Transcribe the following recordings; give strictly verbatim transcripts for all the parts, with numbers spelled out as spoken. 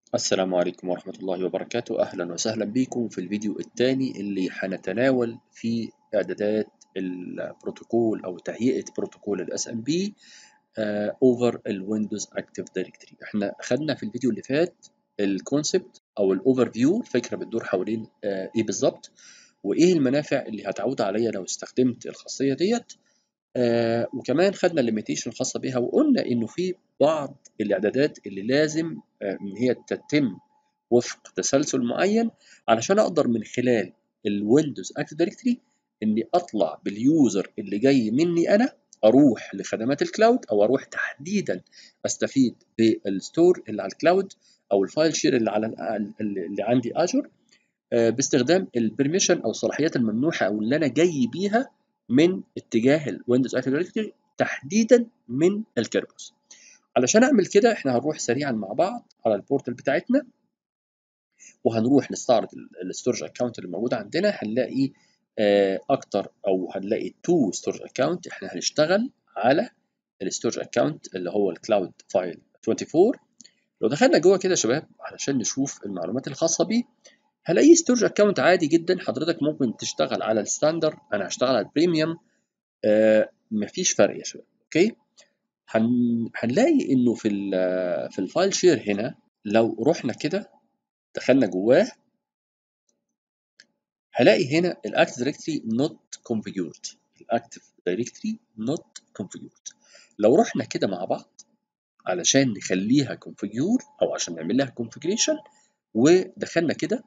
السلام عليكم ورحمة الله وبركاته. أهلا وسهلا بكم في الفيديو الثاني اللي هنتناول فيه إعدادات البروتوكول أو تهيئة بروتوكول الاس ام بي اوفر الويندوز اكتيف دايركتوري. احنا خدنا في الفيديو اللي فات الكونسبت أو الأوفر فيو، الفكرة بتدور حوالين آه إيه بالظبط، وإيه المنافع اللي هتعود عليا لو استخدمت الخاصية ديت. آه وكمان خدنا الليميتيشن الخاصة بيها، وقلنا إنه في بعض الإعدادات اللي لازم آه إن هي تتم وفق تسلسل معين علشان أقدر من خلال الويندوز اكتيف دايركتوري إني أطلع باليوزر اللي جاي مني أنا، أروح لخدمات الكلاود أو أروح تحديدا أستفيد بالستور اللي على الكلاود أو الفايل شير اللي على اللي عندي اجور باستخدام البرميشن او الصلاحيات الممنوحه او اللي انا جاي بيها من اتجاه الويندوز اكتيف دايركتوري تحديدا من الكيربوس. علشان اعمل كده احنا هنروح سريعا مع بعض على البورتال بتاعتنا، وهنروح نستعرض الستورج اكونت اللي موجود عندنا. هنلاقي اكتر او هنلاقي تو ستورج اكونت. احنا هنشتغل على الستورج اكونت اللي هو الكلاود فايل أربعة وعشرين. لو دخلنا جوه كده يا شباب علشان نشوف المعلومات الخاصه بيه، هلاقي ستورج اكونت عادي جدا. حضرتك ممكن تشتغل على الستاندرد، انا هشتغل على البريميوم. آه مفيش فرق يا شباب. اوكي، هن... هنلاقي انه في ال في الفايل شير هنا لو رحنا كده دخلنا جواه، هلاقي هنا الاكتيف دايركتوري نوت كونفيجورد. الاكتيف دايركتوري نوت كونفيجورد. لو رحنا كده مع بعض علشان نخليها كونفيجور او عشان نعمل لها كونفيجريشن ودخلنا كده،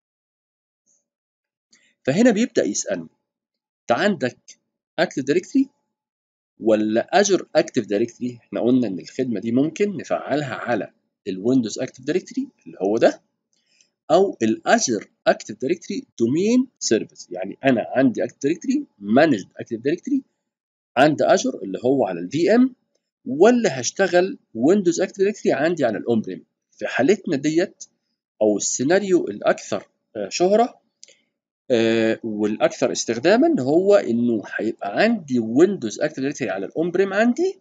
فهنا بيبدأ يسألني انت عندك اكتيف دايركتوري ولا اجر اكتيف دايركتوري. احنا قلنا ان الخدمه دي ممكن نفعلها على الويندوز اكتيف دايركتوري اللي هو ده، او الاجر اكتيف دايركتوري دومين سيرفيس. يعني انا عندي اكتيف دايركتوري مانجد اكتيف دايركتوري عند اجر اللي هو على الفي ام، ولا هشتغل ويندوز اكتيف دايركتوري عندي على الاون بريم. في حالتنا ديت او السيناريو الاكثر شهره آه والاكثر استخداما هو انه هيبقى عندي ويندوز اكتيف دايركتوري على الاون بريم عندي،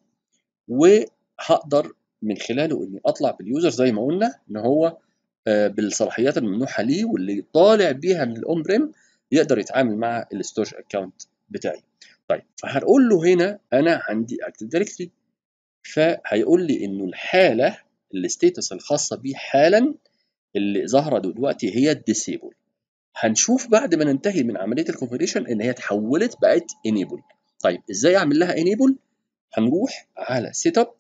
وهقدر من خلاله اني اطلع باليوزر زي ما قلنا ان هو آه بالصلاحيات الممنوحه ليه، واللي طالع بيها من الاون بريم يقدر يتعامل مع الستورج اكونت بتاعي. طيب فهنقول له هنا انا عندي اكتيف دايركتوري، فهيقول لي انه الحاله الستيتس الخاصه بيه حالا اللي ظاهره دلوقتي هي الديسيبل. هنشوف بعد ما ننتهي من عمليه الكونفيجريشن ان هي اتحولت بقت انيبل. طيب ازاي اعمل لها انيبل؟ هنروح على سيت اب،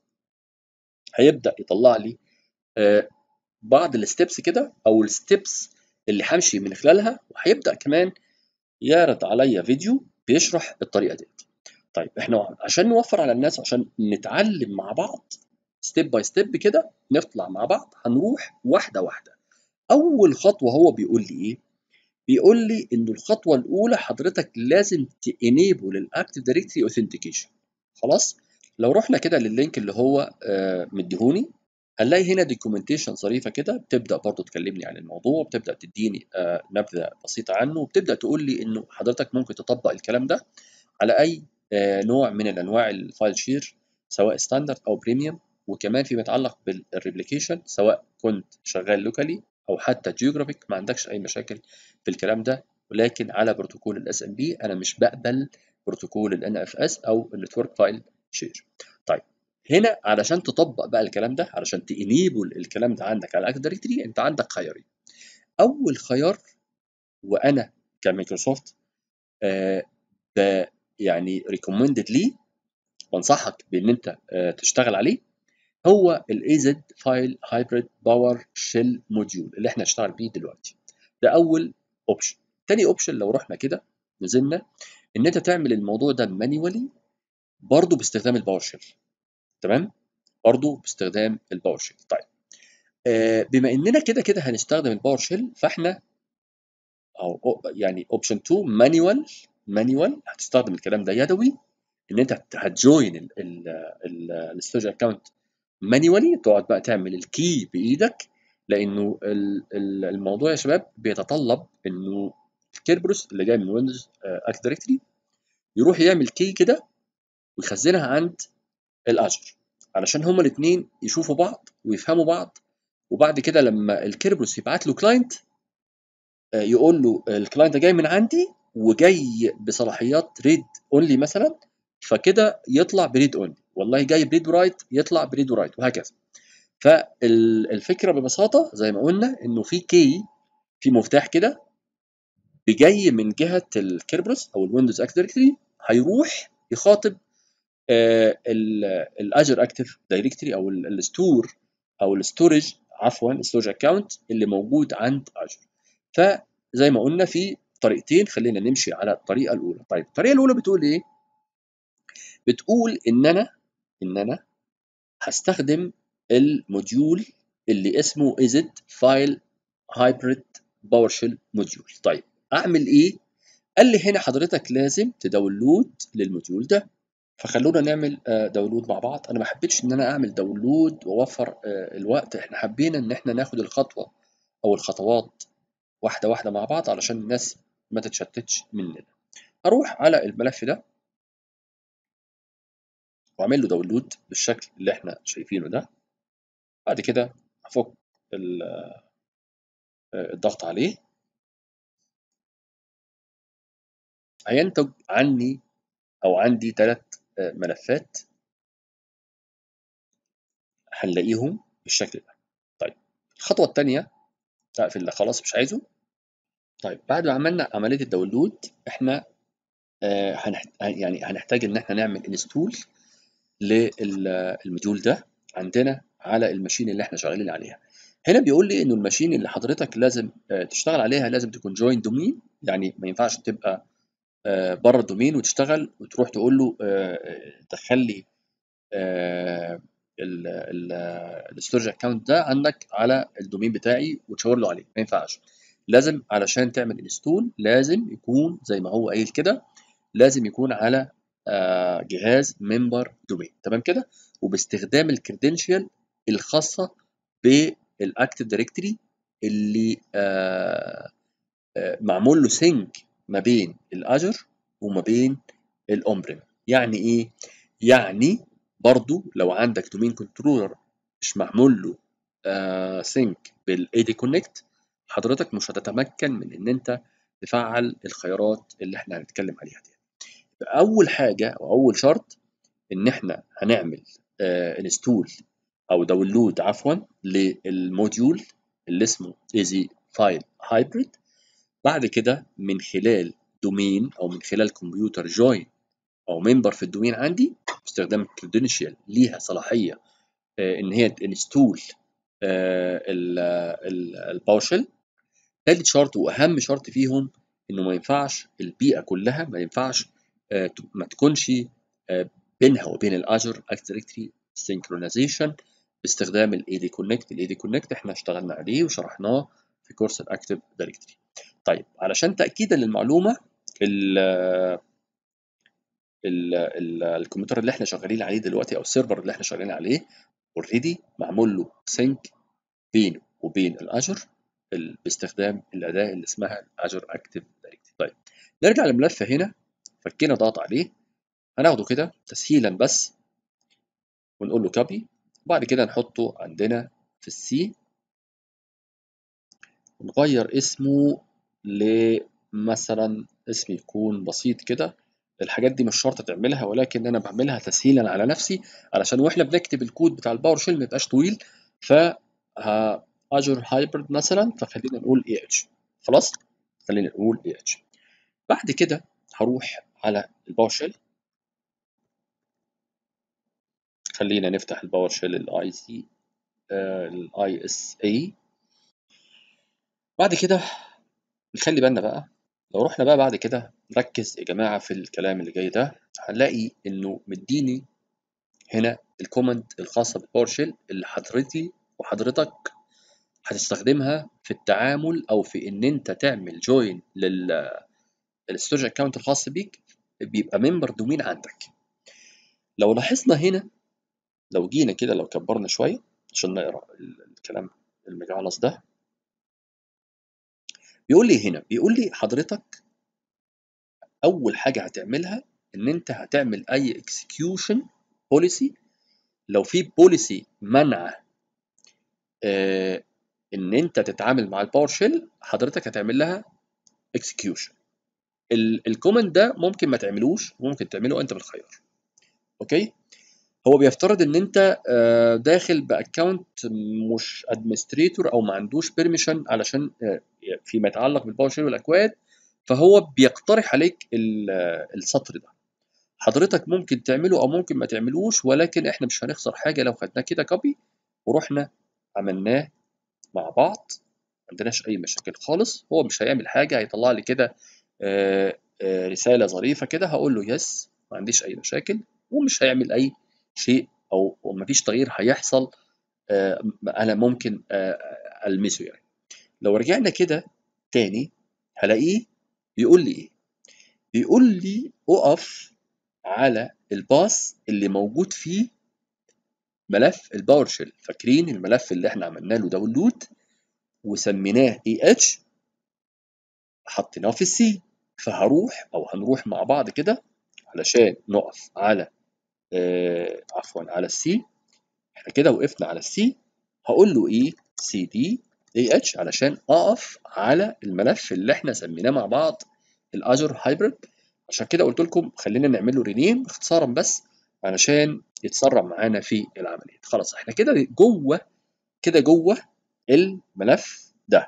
هيبدا يطلع لي آه بعض الستبس كده او الستبس اللي همشي من خلالها، وهيبدا كمان يعرض عليا فيديو بيشرح الطريقه دي. طيب احنا عشان نوفر على الناس عشان نتعلم مع بعض ستيب باي ستيب كده نطلع مع بعض، هنروح واحده واحده. اول خطوه هو بيقول لي ايه؟ بيقول لي ان الخطوه الاولى حضرتك لازم تانيبل الاكتيف دايركتوري اوثنتيكيشن. خلاص، لو رحنا كده لللينك اللي هو آه مديهوني، هنلاقي هنا دوكيومنتيشن ظريفه كده بتبدا برضو تكلمني عن الموضوع، بتبدا تديني آه نبذه بسيطه عنه، وبتبدا تقول لي انه حضرتك ممكن تطبق الكلام ده على اي آه نوع من الانواع الفايل شير، سواء ستاندرد او بريميوم. وكمان فيما يتعلق بالريبليكيشن سواء كنت شغال لوكالي او حتى جيوغرافيك، ما عندكش اي مشاكل في الكلام ده. ولكن على بروتوكول الاس ام بي انا مش بقبل بروتوكول الان اف اس او النتورك فايل شير. طيب هنا علشان تطبق بقى الكلام ده، علشان تانيبل الكلام ده عندك على الاكتيف دايركتوري، انت عندك خيارين. اول خيار، وانا كمايكروسوفت آه يعني ريكومندد ليه، بنصحك بان انت آه تشتغل عليه، هو الاي زد فايل هايبريد باور شيل موديول اللي احنا هنشتغل بيه دلوقتي. ده اول اوبشن. تاني اوبشن لو رحنا كده نزلنا، ان انت تعمل الموضوع ده مانيوالي برضه باستخدام الباور شيل. تمام، برضه باستخدام الباور شيل. طيب آه بما اننا كده كده هنستخدم الباور شيل، فاحنا او يعني اوبشن اتنين مانيوال. مانيوال هتستخدم الكلام ده يدوي، ان انت هتجوين الستورج اكونت مانيوالي، تقعد بقى تعمل الكي بايدك، لانه الموضوع يا شباب بيتطلب انه الكيربروس اللي جاي من ويندوز اكتيف دايركتوري يروح يعمل كي كده ويخزنها عند الاجر، علشان هما الاثنين يشوفوا بعض ويفهموا بعض وبعد كده لما الكيربروس يبعت له كلاينت يقول له الكلاينت ده جاي من عندي وجاي بصلاحيات ريد اونلي مثلا، فكده يطلع بريد اونلي، والله جاي بريد ورايت يطلع بريد ورايت، وهكذا. فالفكره ببساطه زي ما قلنا انه في كي، في مفتاح كده جاي من جهه الكيربروس او الويندوز اكتيف دايركتوري، هيروح يخاطب الاجر اكتيف دايركتوري او الستور او الستورج، عفوا الستورج اكونت اللي موجود عند اجر. فزي ما قلنا في طريقتين، خلينا نمشي على الطريقه الاولى. طيب الطريقه الاولى بتقول ايه؟ بتقول ان انا ان انا هستخدم الموديول اللي اسمه ازد فايل هايبريد باورشيل موديول. طيب اعمل ايه؟ قال لي هنا حضرتك لازم تداونلود للموديول ده. فخلونا نعمل داونلود مع بعض. انا ما حبيتش ان انا اعمل داونلود واوفر الوقت، احنا حبينا ان احنا ناخد الخطوه او الخطوات واحده واحده مع بعض علشان الناس ما تتشتتش مننا. اروح على الملف ده واعمل له داونلود بالشكل اللي احنا شايفينه ده. بعد كده هفك الضغط عليه، هينتج عني او عندي ثلاث ملفات هنلاقيهم بالشكل ده. طيب الخطوه الثانيه اقفل ده خلاص مش عايزه. طيب بعد ما عملنا عمليه الداونلود احنا آه هنحت... يعني هنحتاج ان احنا نعمل انستول للموديول ده عندنا على الماشين اللي احنا شغالين عليها. هنا بيقول لي انه الماشين اللي حضرتك لازم آه تشتغل عليها لازم تكون جوين دومين، يعني ما ينفعش تبقى آه بره الدومين وتشتغل وتروح تقول له آه دخل لي آه الستورج اكونت ده عندك على الدومين بتاعي وتشاور له عليه، ما ينفعش. لازم علشان تعمل انستول لازم يكون زي ما هو قايل كده، لازم يكون على آه جهاز ممبر دومين، تمام كده، وباستخدام الكريدنشال الخاصه بالاكتيف دايركتوري اللي آه آه معمول له سينك ما بين الاجر وما بين الاون بريم. يعني ايه؟ يعني برضو لو عندك دومين كنترولر مش معمول له آه سينك بالاي دي كونكت، حضرتك مش هتتمكن من ان انت تفعل الخيارات اللي احنا هنتكلم عليها دي. اول حاجه او اول شرط ان احنا هنعمل انستول او داونلود عفوا للموديول اللي اسمه ايزي فايل هايبريد. بعد كده من خلال دومين او من خلال كمبيوتر جوين او ممبر في الدومين عندي باستخدام الكريدنشال ليها صلاحيه ان هي تنستول الباورشيل. ثالث شرط واهم شرط فيهم انه ما ينفعش البيئه كلها ما ينفعش آه ما تكونش آه بينها وبين الاجر اكتيف دايركتوري سينكرونايزيشن باستخدام الاي دي كونكت. الاي دي كونكت احنا اشتغلنا عليه وشرحناه في كورس الاكتيف دايركتوري. طيب علشان تاكيدا للمعلومه، ال ال ال الكمبيوتر اللي احنا شغالين عليه دلوقتي او السيرفر اللي احنا شغالين عليه اوريدي معمول له سينك بينه وبين الاجر باستخدام الاداه اللي اسمها الاجر اكتيف دايركتوري. طيب نرجع للملف هنا، فكينا ضغط عليه، هناخده كده تسهيلا بس ونقول له كوبي، وبعد كده نحطه عندنا في السي ونغير اسمه لمثلا اسم يكون بسيط كده. الحاجات دي مش شرط تعملها ولكن انا بعملها تسهيلا على نفسي علشان واحنا بنكتب الكود بتاع الباور شيل ما يبقاش طويل. ف اجر هايبرد مثلا، فخلينا نقول اي اتش. خلاص خلينا نقول اي اتش. بعد كده هروح على الباور شيل، خلينا نفتح الباور شيل الاي سي الاي اس اي. بعد كده نخلي بالنا بقى، لو رحنا بقى بعد كده نركز يا جماعه في الكلام اللي جاي ده، هنلاقي انه مديني هنا الكوماند الخاصه بالباور شيل اللي حضرتي وحضرتك هتستخدمها في التعامل او في ان انت تعمل جوين للستورج اكونت الخاص بيك، بيبقى ممبر دومين عندك. لو لاحظنا هنا، لو جينا كده لو كبرنا شويه عشان نقرا الكلام المجعلص ده، بيقول لي هنا بيقول لي حضرتك اول حاجه هتعملها ان انت هتعمل اي اكسكيوشن بوليسي. لو في بوليسي منع آه ان انت تتعامل مع الباور شيل، حضرتك هتعمل لها اكسكيوشن. الكومنت ده ممكن ما تعملوش، ممكن تعمله انت بالخيار. اوكي. هو بيفترض ان انت آه داخل باكونت مش ادمنستريتور او ما عندوش بيرميشن علشان آه فيما يتعلق بالباور شيل والاكواد، فهو بيقترح عليك السطر ده. حضرتك ممكن تعمله او ممكن ما تعملوش، ولكن احنا مش هنخسر حاجه لو خدناه كده كوبي ورحنا عملناه مع بعض، ما عندناش اي مشاكل خالص. هو مش هيعمل حاجه، هيطلع لي كده آه آه رساله ظريفه كده، هقول له يس ما عنديش اي مشاكل، ومش هيعمل اي شيء او مفيش تغيير هيحصل آه انا ممكن آه المسه يعني. لو رجعنا كده تاني هلاقيه بيقول لي ايه؟ بيقول لي اقف على الباص اللي موجود فيه ملف الباور شيل. فاكرين الملف اللي احنا عملنا له داونلود وسميناه اي اتش، حطيناه في السي. فهروح او هنروح مع بعض كده علشان نقف على آه عفوا على السي. احنا كده وقفنا على السي، هقول له ايه؟ سي دي اي اتش علشان اقف على الملف اللي احنا سميناه مع بعض الاجر هايبريد. عشان كده قلت لكم خلينا نعمل له رينيم اختصارا بس علشان يتسرع معانا في العمليه. خلاص احنا كده جوه، كده جوه الملف ده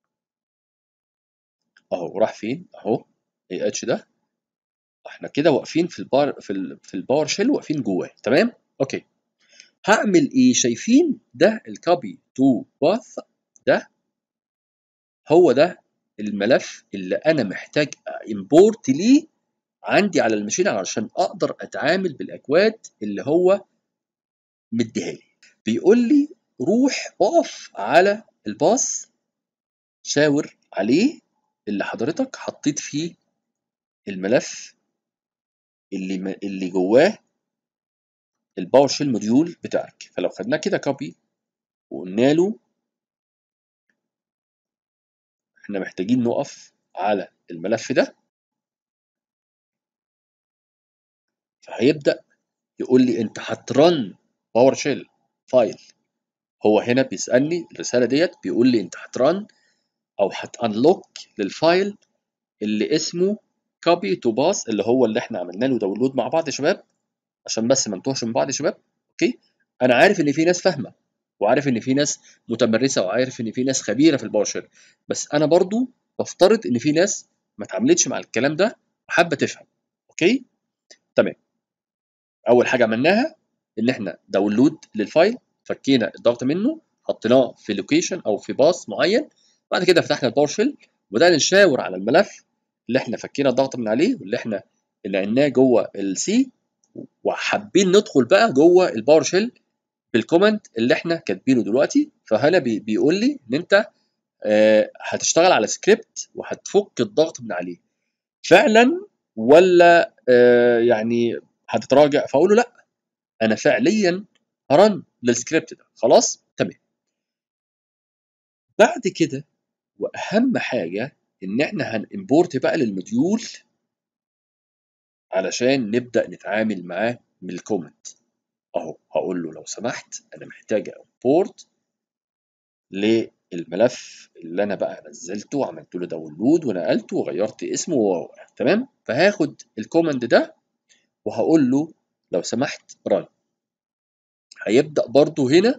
اهو. راح فين؟ اهو اي اتش ده. احنا كده واقفين في البار في ال في الباور شيل، واقفين جواه. تمام. اوكي. هعمل ايه؟ شايفين ده الكوبي تو باث ده؟ هو ده الملف اللي انا محتاج امبورت ليه عندي على الماشين علشان اقدر اتعامل بالاكواد اللي هو مديها لي. بيقول لي روح اقف على الباص، شاور عليه اللي حضرتك حطيت فيه الملف اللي اللي جواه الباور شيل موديول بتاعك. فلو خدناه كده كوبي وقلنا له احنا محتاجين نقف على الملف ده، فهيبدأ يقول لي انت هترن باور شيل فايل. هو هنا بيسألني الرسالة ديت، بيقول لي انت هترن او هتانلوك للفايل اللي اسمه كوبي تو باس، اللي هو اللي احنا عملنا له داونلود مع بعض يا شباب، عشان بس ما نتوهش من بعض يا شباب. اوكي. انا عارف ان في ناس فاهمه، وعارف ان في ناس متمرسه، وعارف ان في ناس خبيره في الباور شيل، بس انا برضو بفترض ان في ناس ما اتعاملتش مع الكلام ده وحابه تفهم. اوكي. تمام. اول حاجه عملناها ان احنا داونلود للفايل، فكينا الضغط منه، حطيناه في لوكيشن او في باص معين. بعد كده فتحنا الباور شيل وبدانا نشاور على الملف اللي احنا فكينا الضغط من عليه واللي احنا نقلناه جوه السي، وحابين ندخل بقى جوه الباور شيل بالكومنت اللي احنا كاتبينه دلوقتي. فهنا بي بيقول لي ان انت آه هتشتغل على سكريبت وهتفك الضغط من عليه فعلا، ولا آه يعني هتتراجع؟ فاقول له لا، انا فعليا هرن للسكريبت ده. خلاص تمام. بعد كده واهم حاجه ان احنا هنimporт بقى للموديول علشان نبدا نتعامل معاه من الكومنت اهو. هقول له لو سمحت انا محتاج امبورت للملف اللي انا بقى نزلته وعملت له داونلود ونقلته وغيرت اسمه و تمام. فهاخد الكوماند ده وهقول له لو سمحت رن. هيبدا برضو هنا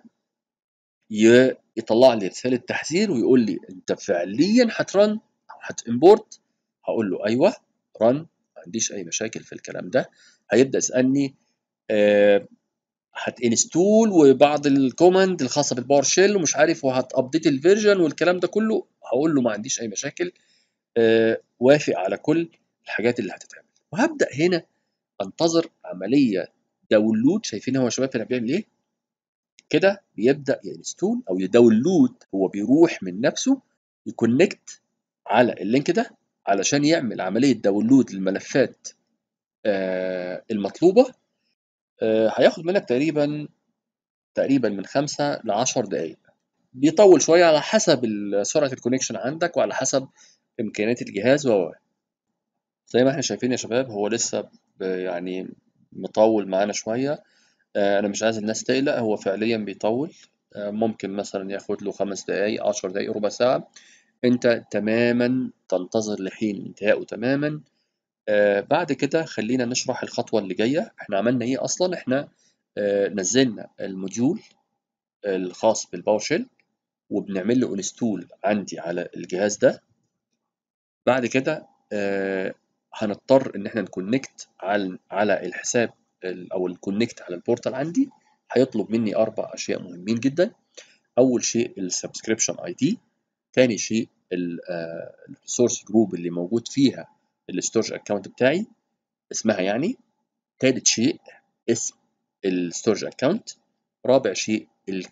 يطلع لي رساله تحذير ويقول لي انت فعليا هترن او هتimporт. هقول له ايوه رن، ما عنديش اي مشاكل في الكلام ده. هيبدا يسالني آه هتانستول وبعض الكوماند الخاصه بالباور شيل ومش عارف، وهتابديت الفيرجن والكلام ده كله. هقول له ما عنديش اي مشاكل، آه وافق على كل الحاجات اللي هتتعمل. وهبدا هنا انتظر عمليه داونلود. شايفين هو يا شباب هنا بيعمل ايه؟ كده بيبدا ينستول او يداونلود، هو بيروح من نفسه يكونكت على اللينك ده علشان يعمل عمليه داونلود للملفات آه المطلوبه. آه هياخد منك تقريبا تقريبا من خمسة ل عشر دقائق. بيطول شويه على حسب سرعه الكونكشن عندك وعلى حسب امكانيات الجهاز. و زي ما احنا شايفين يا شباب هو لسه يعني مطول معانا شويه. آه انا مش عايز الناس تقلق، هو فعليا بيطول. ممكن مثلا ياخد له خمس دقايق، عشر دقايق، ربع ساعة. انت تماما تنتظر لحين انتهائه تماما. آه بعد كده خلينا نشرح الخطوة اللي جاية. احنا عملنا ايه اصلا؟ احنا آه نزلنا الموديول الخاص بالباور شيل وبنعمل له انستول عندي على الجهاز ده. بعد كده آه هنضطر ان احنا نكونكت على على الحساب او الكونكت على البورتال عندي. هيطلب مني اربع اشياء مهمين جدا. اول شيء السبسكريبشن اي دي، تاني شيء السورس جروب اللي موجود فيها الستورج اكونت بتاعي اسمها يعني. تالت شيء اسم الستورج اكونت. رابع شيء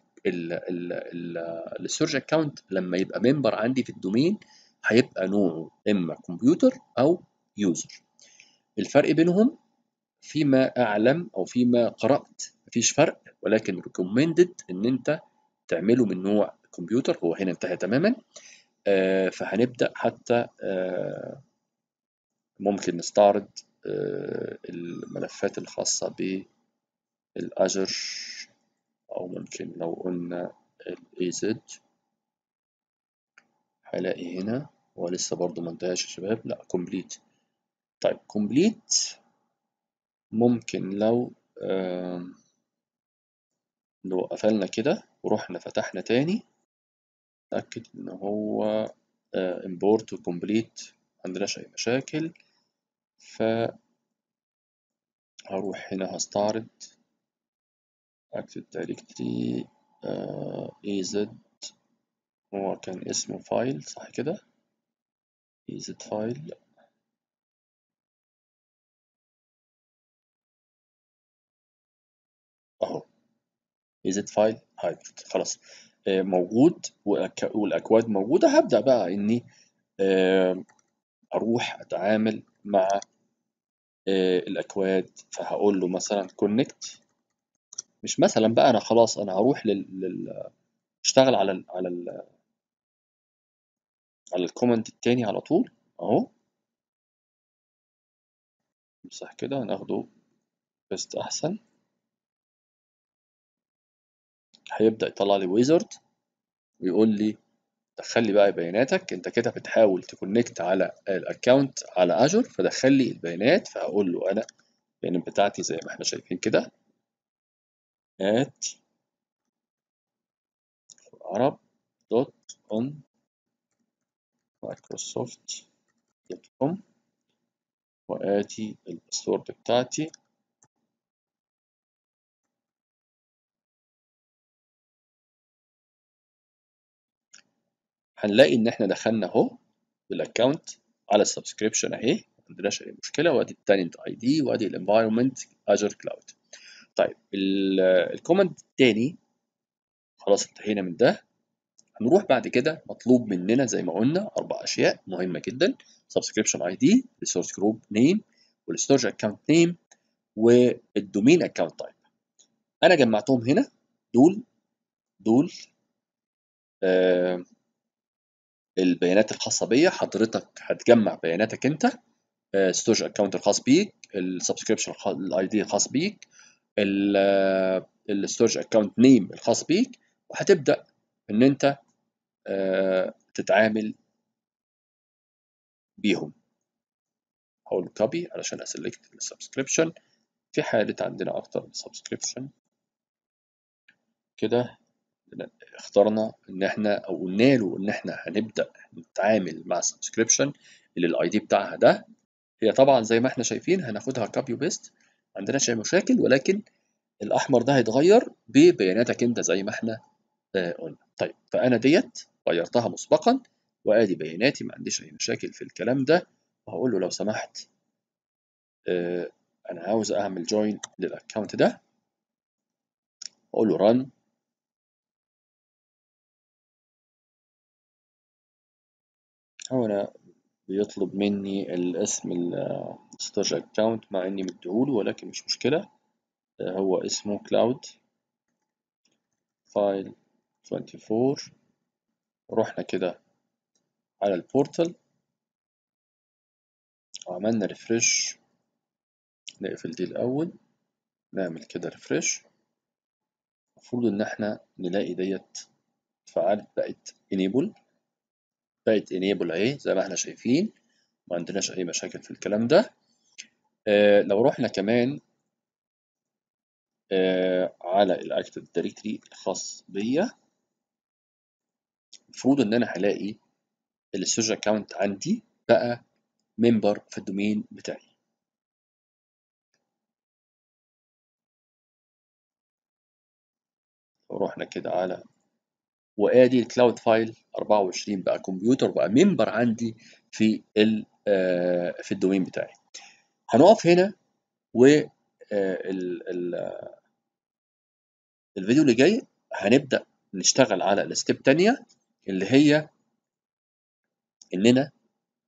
الستورج اكونت لما يبقى ممبر عندي في الدومين هيبقى نوعه اما كمبيوتر او يوزر. الفرق بينهم فيما اعلم او فيما قرات مفيش فرق، ولكن ريكومندد ان انت تعمله من نوع كمبيوتر. هو هنا انتهى تماما. آه فهنبدا حتى آه ممكن نستعرض آه الملفات الخاصه بالاجر، او ممكن لو قلنا الاي زد هلاقي هنا. هو لسه برضو ما انتهاش يا شباب، لا كومبليت. طيب كومبليت ممكن لو آه لو قفلنا كده ورحنا فتحنا تاني نتأكد ان هو آه import وكومبليت معندناش اي مشاكل. فهروح هنا هستعرض Active Directory آه إيه زد. هو كان اسمه فايل صح كده؟ إيه زد فايل اهو. إيه زد فايل هايبرد خلاص آه موجود والأك- والاكواد موجودة. هبدأ بقى اني آه اروح اتعامل مع آه الاكواد. فهقول له مثلا كونكت. مش مثلا بقى انا خلاص انا هروح لل, لل... اشتغل على ال على ال على الكومنت التاني على طول اهو. صح كده ناخده بيست احسن. هيبدأ يطلع لي ويزرد ويقول لي دخل لي بقى بياناتك. انت كده بتحاول تكونكت على الاكونت على اجور، فدخل لي البيانات. فهقول له انا البيانات بتاعتي زي ما احنا شايفين كده at arab دوت اون مايكروسوفت دوت كوم وادي الباسورد بتاعتي. هنلاقي ان احنا دخلنا اهو بالاكونت على السبسكريبشن اهي، ما عندناش اي مشكله. وادي التالنت اي دي وادي الانفايرمنت اجر كلاود. طيب الكومنت التاني خلاص انتهينا من ده. هنروح بعد كده مطلوب مننا زي ما قلنا اربع اشياء مهمه جدا: سبسكريبشن اي دي، ريسورس جروب نيم، والستورج اكونت نيم، والدومين اكونت تايب. انا جمعتهم هنا. دول دول آه البيانات الخاصه بيا. حضرتك هتجمع بياناتك انت، ستورج اكونت الخاص بيك، السبسكريبشن الاي دي الخاص بيك، الستورج اكونت نيم الخاص بيك، وهتبدا ان انت آه تتعامل بيهم. هقول كوبي علشان اسلكت السبسكريبشن. في حالة عندنا اكتر من سبسكريبشن كده اخترنا ان احنا او قلنا له ان احنا هنبدا نتعامل مع سبسكريبشن اللي الاي دي بتاعها ده. هي طبعا زي ما احنا شايفين هناخدها كوبي وبيست، ما عندناش اي مشاكل، ولكن الاحمر ده هيتغير ببياناتك انت زي ما احنا آه قلنا. طيب فانا ديت غيرتها مسبقا وادي بياناتي، ما عنديش اي مشاكل في الكلام ده. وهقول له لو سمحت آه انا عاوز اعمل جوين للاكونت ده. اقول له ران. هو انا بيطلب مني الاسم الستورج اكونت مع اني مديهوله، ولكن مش مشكله. آه هو اسمه كلاود فايل أربعة وعشرين. رحنا كده على البورتال وعملنا ريفرش. نقفل دي الاول، نعمل كده ريفرش المفروض ان احنا نلاقي ديت اتفعلت، بقت enable، بقت enable اهي زي ما احنا شايفين، ما عندناش اي مشاكل في الكلام ده. آه لو رحنا كمان آه على الاكتف دايركتري الخاص بيا، المفروض ان انا هلاقي السيرش اكونت عندي بقى ممبر في الدومين بتاعي. لو رحنا كده على وادي الكلاود فايل أربعة وعشرين بقى كمبيوتر، بقى ممبر عندي في ال آه في الدومين بتاعي. هنقف هنا، و الفيديو اللي جاي هنبدأ نشتغل على الستيب الثانية، اللي هي اننا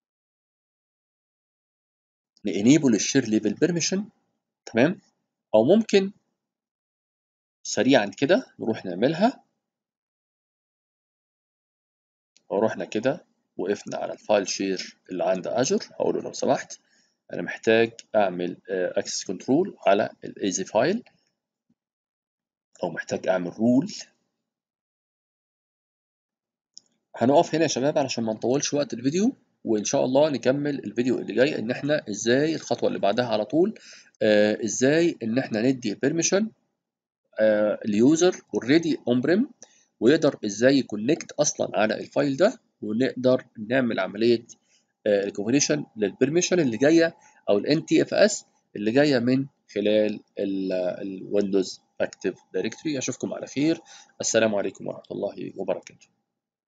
نenable الشير ليفل بيرميشن. تمام، او ممكن سريعا كده نروح نعملها. لو رحنا كده وقفنا على الفايل شير اللي عند اجر، هقول له لو سمحت انا محتاج اعمل اكسس كنترول على الايزي فايل، او محتاج اعمل رول. هنقف هنا يا شباب علشان ما نطولش وقت الفيديو، وان شاء الله نكمل الفيديو اللي جاي ان احنا ازاي الخطوه اللي بعدها على طول، آه ازاي ان احنا ندي بيرميشن آه اليوزر اوريدي اون بريم، ويقدر ازاي يكونكت اصلا على الفايل ده، ونقدر نعمل عمليه ريكوجنيشن للبرميشن اللي جايه، او الان تي اف اس اللي جايه من خلال الويندوز اكتيف دايركتوري. اشوفكم على خير، السلام عليكم ورحمه الله وبركاته.